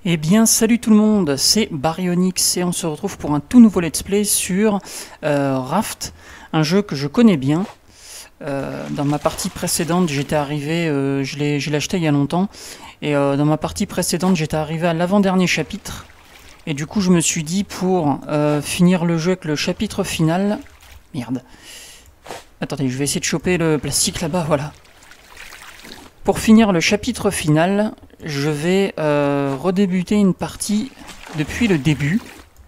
Eh bien salut tout le monde, c'est Baryonyx et on se retrouve pour un tout nouveau let's play sur Raft, un jeu que je connais bien. Dans ma partie précédente j'étais arrivé, je l'ai acheté il y a longtemps, et dans ma partie précédente j'étais arrivé à l'avant-dernier chapitre. Et du coup je me suis dit pour finir le jeu avec le chapitre final... Merde. Attendez, je vais essayer de choper le plastique là-bas, voilà. Pour finir le chapitre final, je vais redébuter une partie depuis le début.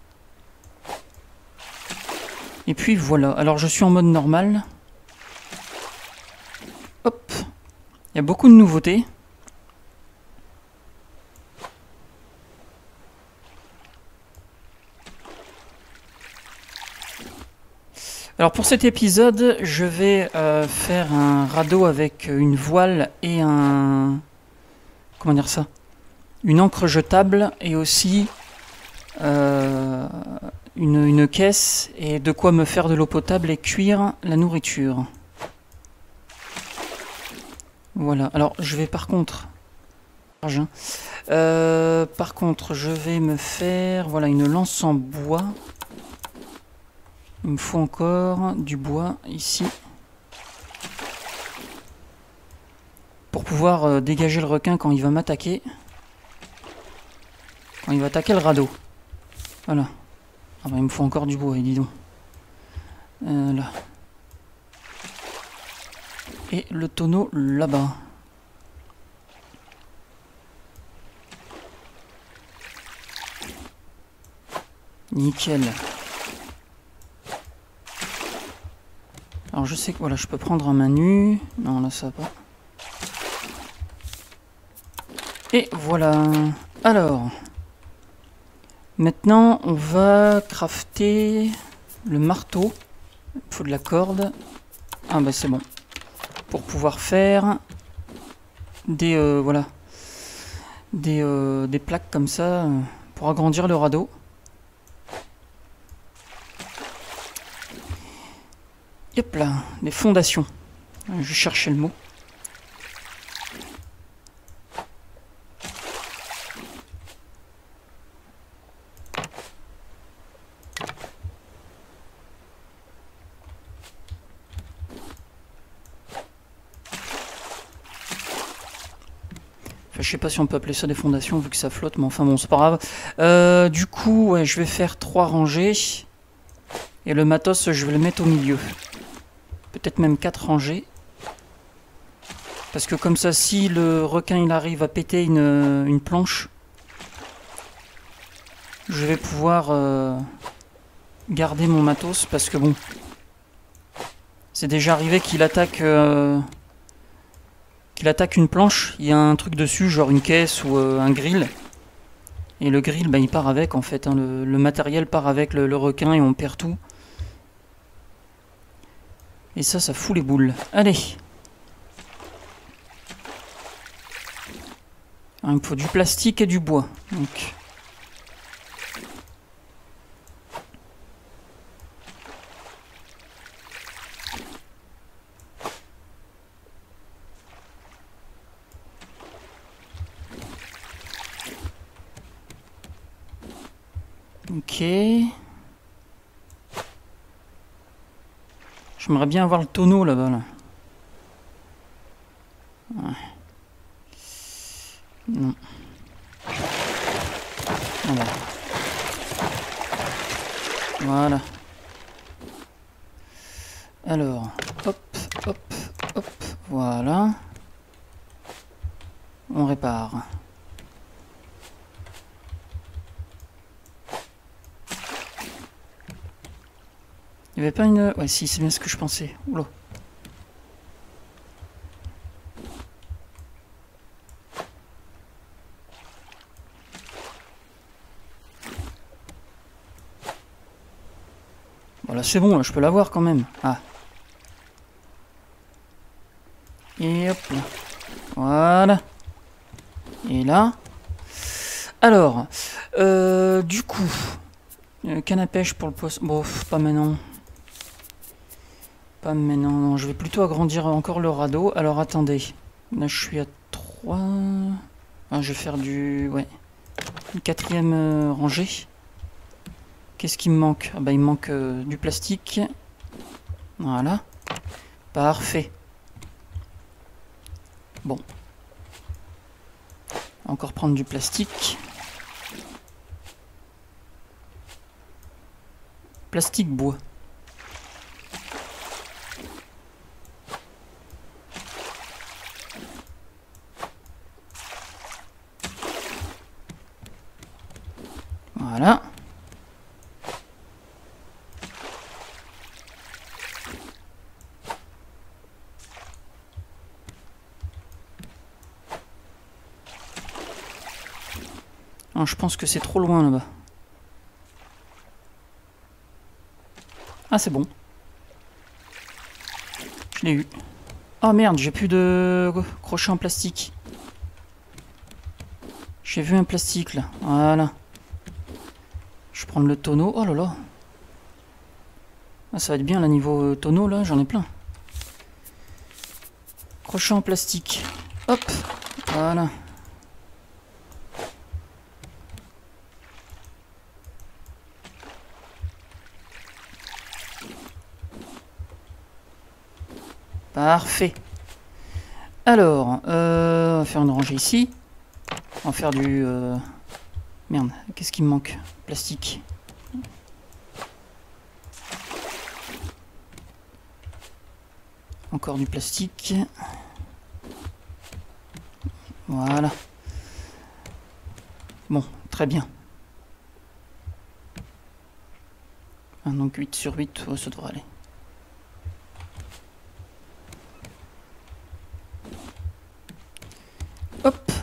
Et puis voilà, alors je suis en mode normal. Hop, il y a beaucoup de nouveautés. Alors pour cet épisode, je vais faire un radeau avec une voile et un... Comment dire ça? Une encre jetable et aussi une caisse et de quoi me faire de l'eau potable et cuire la nourriture. Voilà, alors je vais par contre... par contre, je vais me faire voilà, une lance en bois. Il me faut encore du bois ici. Pour pouvoir dégager le requin quand il va m'attaquer. Quand il va attaquer le radeau. Voilà. Ah bah il me faut encore du bois, dis donc. Là. Et le tonneau là-bas. Nickel. Alors je sais que voilà, je peux prendre en main nue. Non, là ça va pas. Et voilà. Alors. Maintenant, on va crafter le marteau. Il faut de la corde. Ah bah c'est bon. Pour pouvoir faire des voilà. Des plaques comme ça pour agrandir le radeau. Hop là, des fondations. Je cherchais le mot. Enfin, je sais pas si on peut appeler ça des fondations vu que ça flotte, mais enfin bon, c'est pas grave. Du coup, ouais, je vais faire 3 rangées. Et le matos, je vais le mettre au milieu. Peut-être même 4 rangées. Parce que comme ça, si le requin il arrive à péter une planche, je vais pouvoir garder mon matos. Parce que bon, c'est déjà arrivé qu'il attaque une planche. Il y a un truc dessus, genre une caisse ou un grill. Et le grill, bah, il part avec en fait. Hein, le matériel part avec le requin et on perd tout. Et ça fout les boules. Allez. Alors, il me faut du plastique et du bois. Donc. Ok. J'aimerais bien avoir le tonneau là-bas. Là. Ouais. Non. Voilà. Voilà. Alors, hop, hop, hop, voilà. On répare. Il n'y avait pas une... Ouais, si, c'est bien ce que je pensais. Oula. Voilà, c'est bon, là, je peux l'avoir quand même. Ah. Et hop là. Voilà. Et là. Alors, du coup, canne à pêche pour le poisson. Bon, pas maintenant. Pas maintenant, non, je vais plutôt agrandir encore le radeau. Alors attendez, là je suis à 3. Ah, je vais faire du... Ouais. Une quatrième rangée. Qu'est-ce qui me manque? Ah bah, il me manque du plastique. Voilà. Parfait. Bon. Encore prendre du plastique. Plastique bois. Voilà. Non, je pense que c'est trop loin là-bas. Ah, c'est bon. Je l'ai eu. Oh merde, j'ai plus de crochet en plastique. J'ai vu un plastique là. Voilà. Je vais prendre le tonneau. Oh là là. Ah, ça va être bien là, niveau tonneau là, j'en ai plein. Crochet en plastique. Hop. Voilà. Parfait. Alors, on va faire une rangée ici. On va faire du... Merde, qu'est-ce qui me manque? Plastique. Encore du plastique. Voilà. Bon, très bien. Ah, donc 8 sur 8, oh, ça devrait aller. Hop.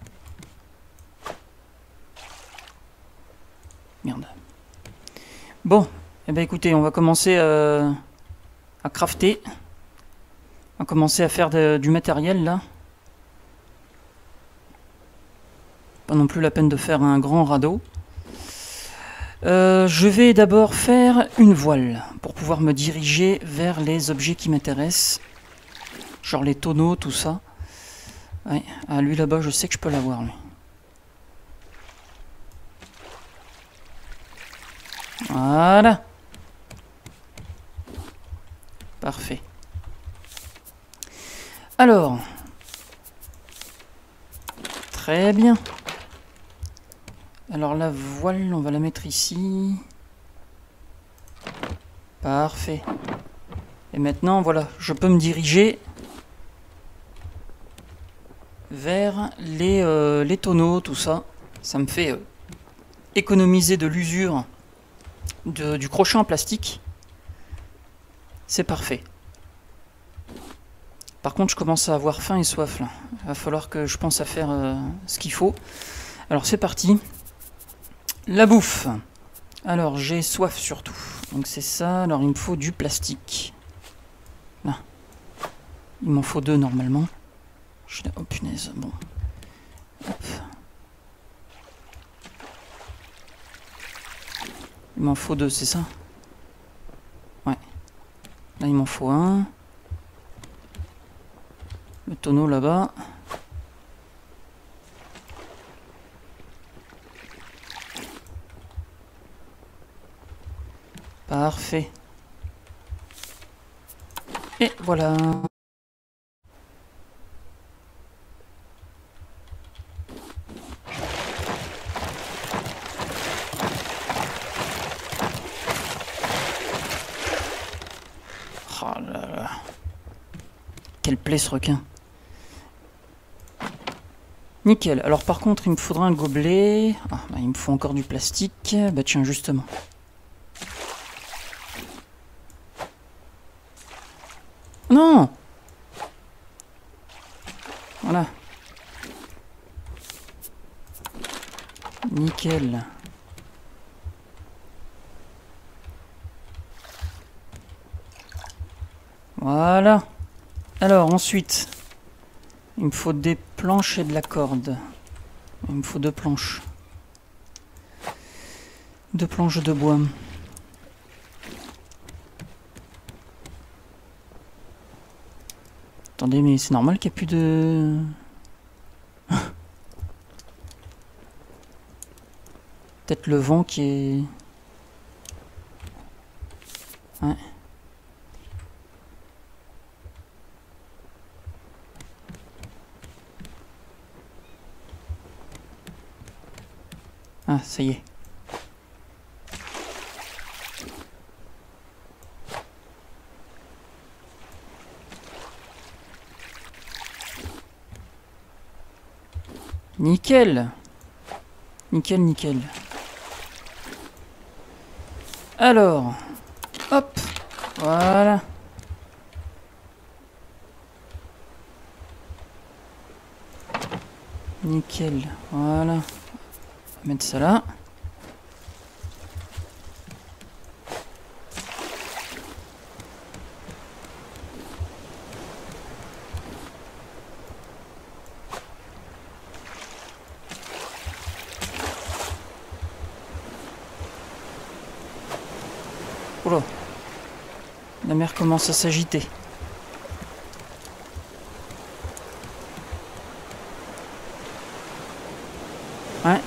Merde. Bon, eh ben écoutez, on va commencer à crafter. On va commencer à faire du matériel là. Pas non plus la peine de faire un grand radeau. Je vais d'abord faire une voile pour pouvoir me diriger vers les objets qui m'intéressent. Genre les tonneaux, tout ça. Ouais. Ah, lui là-bas, je sais que je peux l'avoir, lui. Voilà. Parfait. Alors. Très bien. Alors la voile, on va la mettre ici. Parfait. Et maintenant, voilà, je peux me diriger vers les tonneaux, tout ça. Ça me fait économiser de l'usure du crochet en plastique. C'est parfait. Par contre, je commence à avoir faim et soif là. Il va falloir que je pense à faire ce qu'il faut. Alors c'est parti. La bouffe. Alors j'ai soif surtout. Donc c'est ça. Alors il me faut du plastique. Là. Il m'en faut 2 normalement. Oh punaise. Bon. Hop. Il m'en faut 2, c'est ça? Ouais. Là il m'en faut 1. Le tonneau là-bas. Parfait. Et voilà. Oh là là. Quelle plaie ce requin. Nickel. Alors par contre, il me faudra un gobelet. Ah, bah, il me faut encore du plastique. Bah tiens, justement. Non! Voilà. Nickel. Voilà. Alors ensuite, il me faut des planches et de la corde. Il me faut 2 planches. 2 planches de bois. Attendez, mais c'est normal qu'il n'y ait plus de... Peut-être le vent qui est... Ouais. Ah, ça y est. Nickel. Nickel, nickel. Alors, hop, voilà. Nickel, voilà. On va mettre ça là. Oula, la mer commence à s'agiter. Ouais.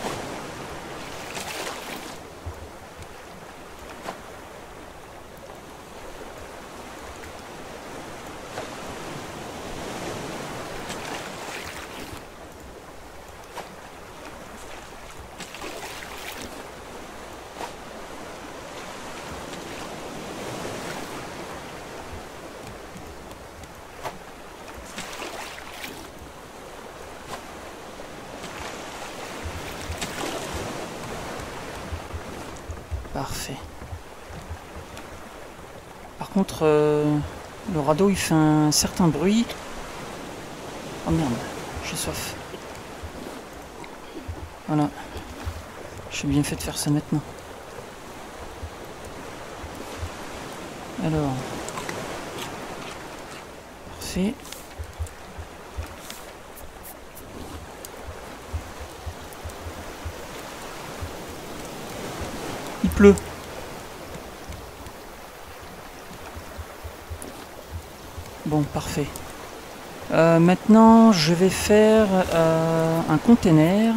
Parfait. Par contre, le radeau il fait un certain bruit. Oh merde, j'ai soif. Voilà. J'ai bien fait de faire ça maintenant. Alors. Parfait. Il pleut. Bon, parfait. Maintenant, je vais faire un container.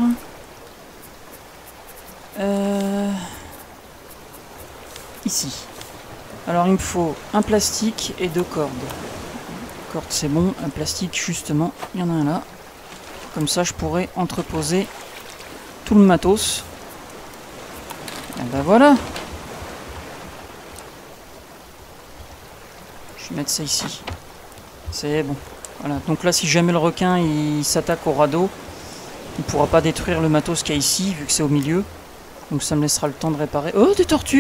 Ici. Alors, il me faut un plastique et 2 cordes. Cordes, c'est bon. Un plastique, justement, il y en a un là. Comme ça, je pourrais entreposer tout le matos. Et ben voilà. Je vais mettre ça ici. C'est bon. Voilà. Donc là, si jamais le requin il s'attaque au radeau, il ne pourra pas détruire le matos qu'il y a ici, vu que c'est au milieu. Donc ça me laissera le temps de réparer. Oh, des tortues!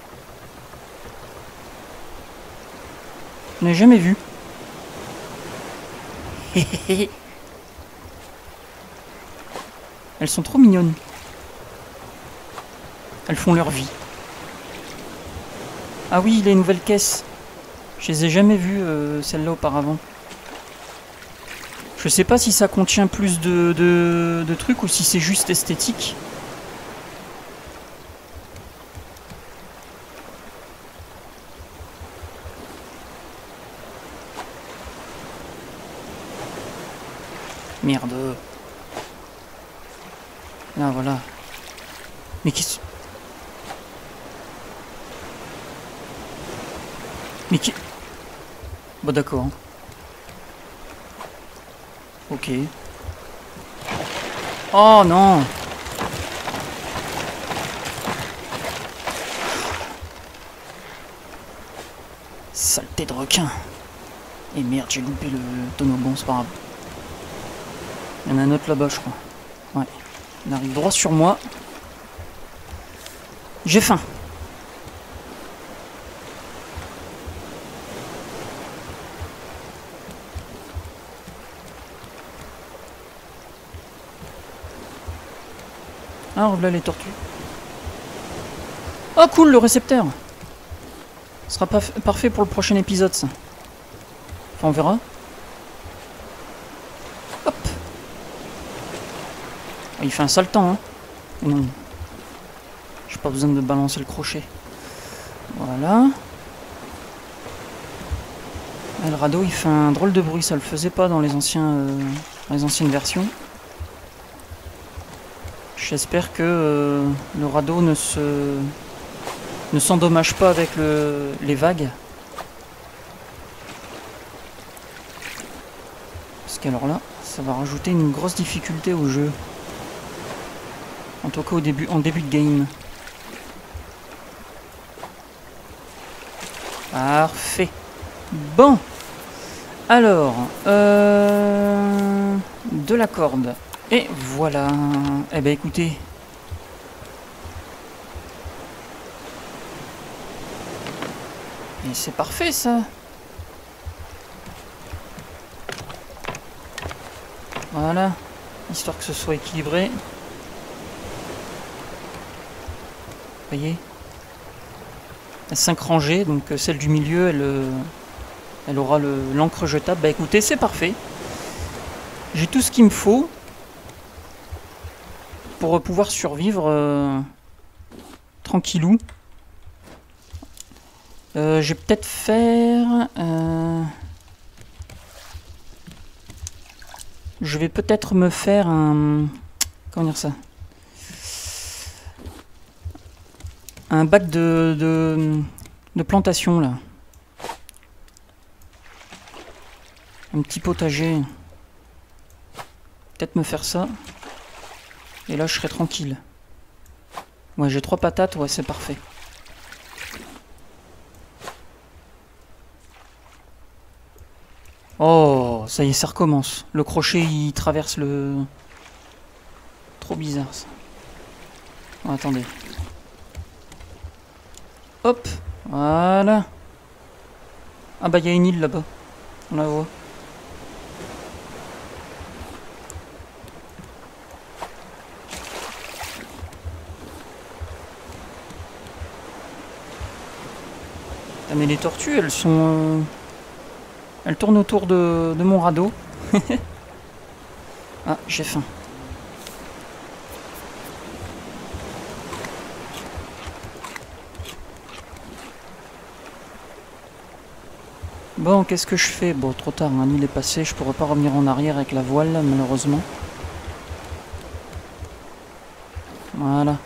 Je n'ai jamais vu. Elles sont trop mignonnes. Elles font leur vie. Ah oui, les nouvelles caisses. Je les ai jamais vues, celles-là, auparavant. Je sais pas si ça contient plus de trucs ou si c'est juste esthétique. Merde. Là, voilà. Mais qu'est-ce... Mais qui... Bon, d'accord. Ok. Oh non! Saleté de requin! Et merde, j'ai loupé le tonneau. Bon, c'est pas grave. Il y en a un autre là-bas, je crois. Ouais. Il arrive droit sur moi. J'ai faim. Ah, voilà les tortues. Oh cool, le récepteur. Ce sera pas parfait pour le prochain épisode, ça. Enfin, on verra. Hop. Il fait un sale temps, hein. Non. J'ai pas besoin de balancer le crochet. Voilà. Ah, le radeau, il fait un drôle de bruit. Ça le faisait pas dans les anciennes versions. Je J'espère que le radeau ne s'endommage pas avec les vagues. Parce qu'alors là, ça va rajouter une grosse difficulté au jeu. En tout cas en début de game. Parfait. Bon. Alors, de la corde. Et voilà. Eh ben écoutez. Et c'est parfait ça. Voilà. Histoire que ce soit équilibré. Vous voyez, 5 rangées, donc celle du milieu, elle aura l'encre jetable. Bah écoutez, c'est parfait. J'ai tout ce qu'il me faut pour pouvoir survivre tranquillou. Je vais peut-être faire... je vais peut-être me faire un... Comment dire ça? Un bac de plantation là. Un petit potager. Peut-être me faire ça. Et là je serai tranquille. Ouais, j'ai 3 patates, ouais, c'est parfait. Oh, ça y est, ça recommence. Le crochet il traverse le... Trop bizarre ça. Oh, attendez. Hop, voilà. Ah bah il y a une île là-bas. On la voit. Ah mais les tortues, elles sont... elles tournent autour de mon radeau. Ah, j'ai faim. Bon, qu'est-ce que je fais? Bon, trop tard, hein, l'île est passée, je pourrais pas revenir en arrière avec la voile, malheureusement. Voilà.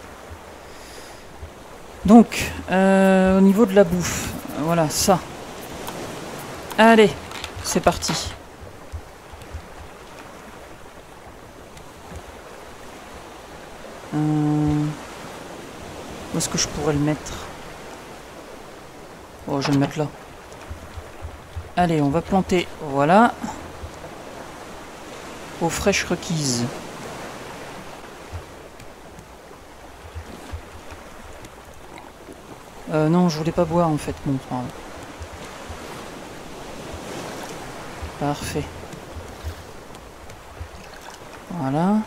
Donc, au niveau de la bouffe, voilà, ça. Allez, c'est parti. Où est-ce que je pourrais le mettre? Oh, je vais le mettre là. Allez, on va planter, voilà. Eau fraîche requise. Non, je voulais pas boire en fait. Bon, parfait. Voilà.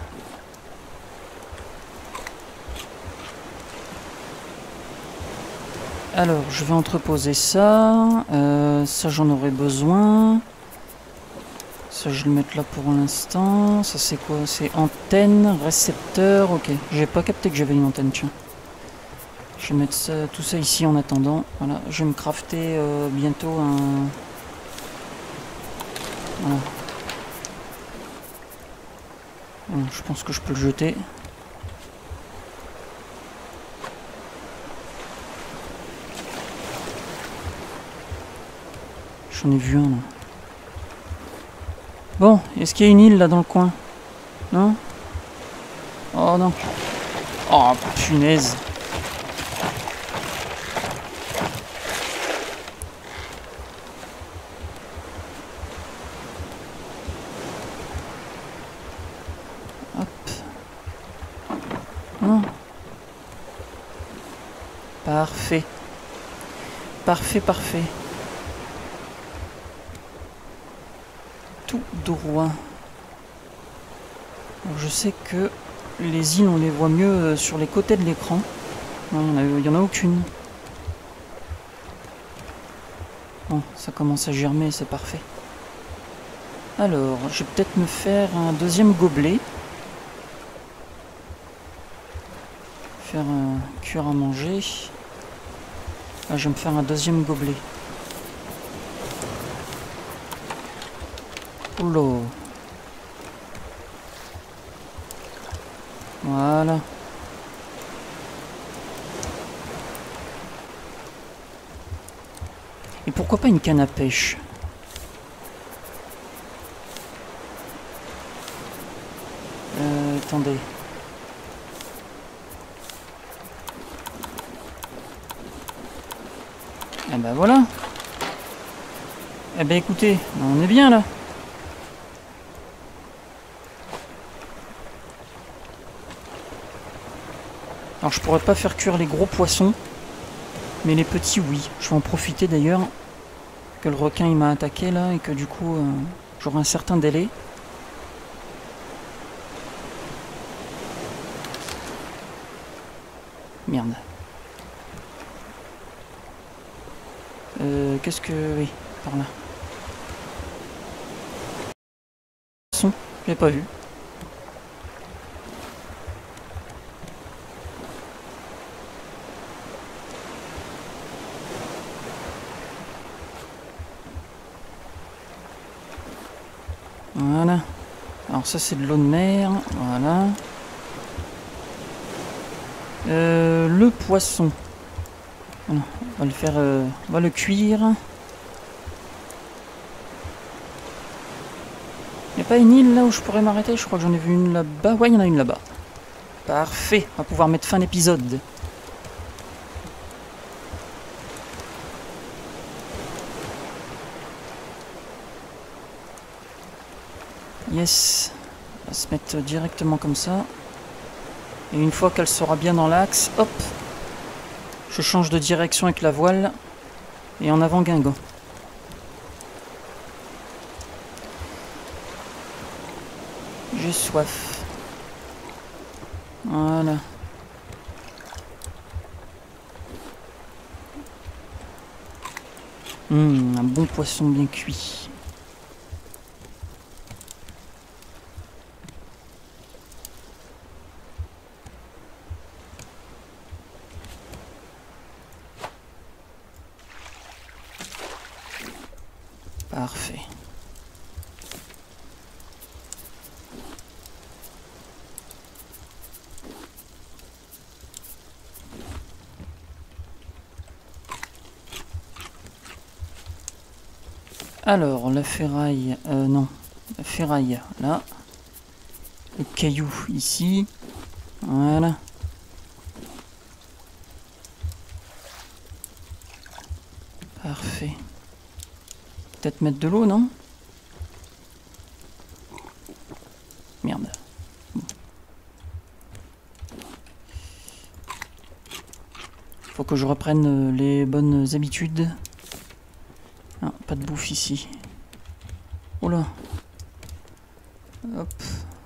Alors, je vais entreposer ça. Ça, j'en aurai besoin. Ça, je vais le mettre là pour l'instant. Ça, c'est quoi? C'est antenne, récepteur. Ok, j'ai pas capté que j'avais une antenne, tiens. Je vais mettre ça, tout ça ici en attendant. Voilà, je vais me crafter bientôt un... Voilà. Bon, je pense que je peux le jeter. J'en ai vu un là. Bon, est-ce qu'il y a une île là dans le coin? Non? Oh non. Oh punaise. Hop. Non. Parfait. Parfait, parfait. Tout droit. Alors, je sais que les îles, on les voit mieux sur les côtés de l'écran. Non, il n'y en a aucune. Bon, ça commence à germer, c'est parfait. Alors, je vais peut-être me faire un deuxième gobelet. Faire un cuir à manger. Ah, je vais me faire un deuxième gobelet. Oula. Voilà. Et pourquoi pas une canne à pêche? Attendez. Eh ben voilà. Eh ben écoutez, on est bien là. Alors je pourrais pas faire cuire les gros poissons, mais les petits oui. Je vais en profiter d'ailleurs que le requin il m'a attaqué là et que du coup j'aurai un certain délai. Merde. Qu'est-ce que... Oui, par là. Son, je l'ai pas vu. Voilà. Alors ça c'est de l'eau de mer. Voilà. Le poisson. Voilà. On va le faire... on va le cuire. Il n'y a pas une île là où je pourrais m'arrêter? Je crois que j'en ai vu une là-bas. Ouais, il y en a une là-bas. Parfait. On va pouvoir mettre fin à l'épisode. Yes. On va se mettre directement comme ça. Et une fois qu'elle sera bien dans l'axe, hop, je change de direction avec la voile. Et en avant Guingamp. J'ai soif. Voilà. Un bon poisson bien cuit. Parfait. Alors, la ferraille... non. La ferraille, là. Le caillou, ici. Voilà. Parfait. Peut-être mettre de l'eau, non? Merde. Bon. Faut que je reprenne les bonnes habitudes. Ah, pas de bouffe ici. Oh là. Hop.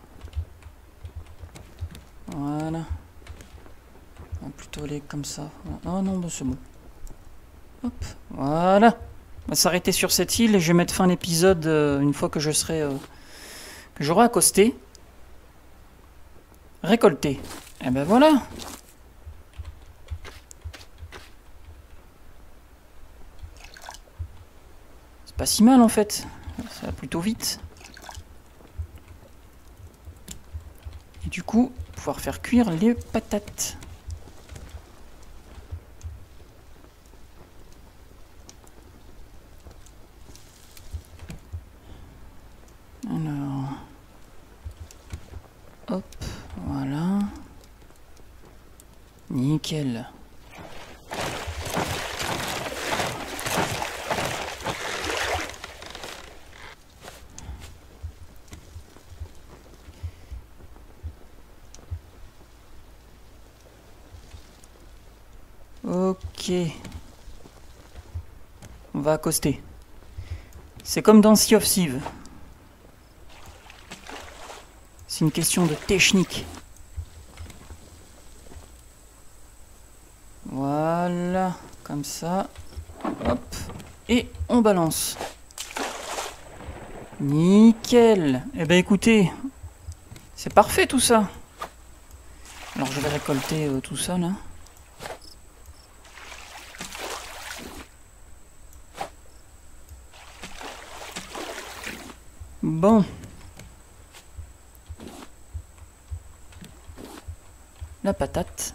Voilà. On va plutôt aller comme ça. Oh non, bah c'est bon. Hop. Voilà. On va s'arrêter sur cette île et je vais mettre fin à l'épisode une fois que je serai... que j'aurai accosté. Récolté. Et ben voilà. C'est pas si mal en fait. Ça va plutôt vite. Et du coup, pouvoir faire cuire les patates. Alors... Hop, voilà. Nickel. Ok. On va accoster. C'est comme dans Sea of Thieves. C'est une question de technique. Voilà, comme ça. Hop. Et on balance. Nickel. Eh ben écoutez, c'est parfait tout ça. Alors je vais récolter tout ça là. Bon. la patate.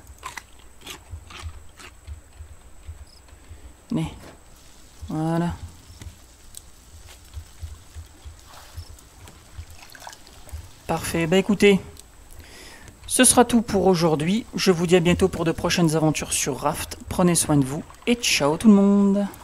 Mais, voilà. Parfait, bah écoutez, ce sera tout pour aujourd'hui. Je vous dis à bientôt pour de prochaines aventures sur Raft. Prenez soin de vous et ciao tout le monde.